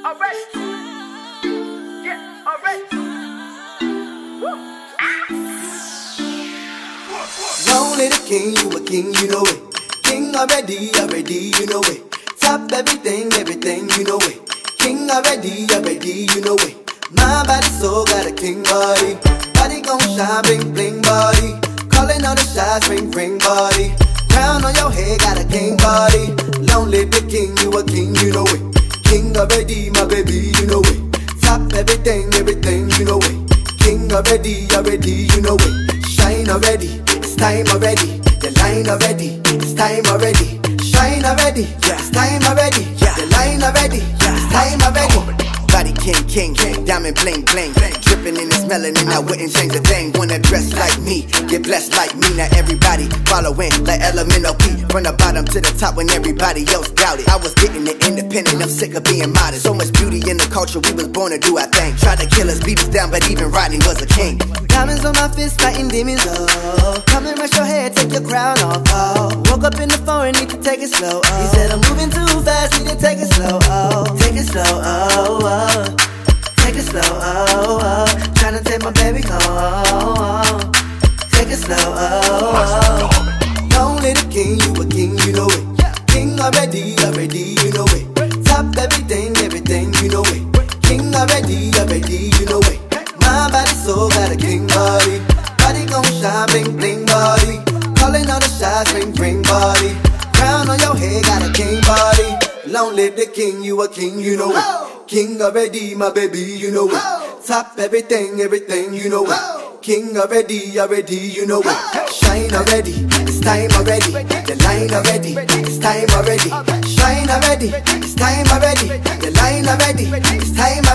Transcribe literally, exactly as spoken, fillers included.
already. Yeah, already. Only the king, you a king, you know it. King already, already, you know it. Top everything, everything, you know it. King already, already, you know it. My body, soul, got a king body. Body gon' shine, bling, bling body. Calling all the shots, ring, ring body. Crown on your head, got a king body. Long live the king, you a king, you know it. King already, my baby, you know it. Top everything, everything, you know it. King already, already, you know it. Shine already, it's time already. The line already, it's time already. Shine already, yeah, it's time already. Yeah, the line already, yeah, it's time already. Body king, king, king, diamond bling, bling, dripping in this melanin, I wouldn't change a thing. Wanna dress like me, get blessed like me. Now everybody following like elemental P. From the bottom to the top when everybody else doubted. I was getting it independent, I'm sick of being modest. So much beauty in the culture, we was born to do our thing. Tried to kill us, beat us down, but even Rodney was a king. Diamonds on my fist, fighting demons, oh. Come and rush your head, take your crown off, oh. Woke up in the phone, need to take it slow, oh. He said I'm moving too fast, need to take it slow, oh. Take it slow, oh, oh. Take it slow, oh, oh. Tryna take my baby home, oh. Take it slow, oh, oh. Only the king, you a king, you know it. King already, already, you know it. Top everything, everything, you know it. King already, already, you know it. My body, soul, got a king body. Body gon' shine, bling, bling body. Calling all the shots, ring, ring body. Crown on your head, got a king body. Long live the king, you a king, you know it. King already, my baby, you know it. Top everything, everything, you know it. King already, already, you know it. Shine already, it's time already. The line already, it's time already. Shine already, it's time already. The line already, it's time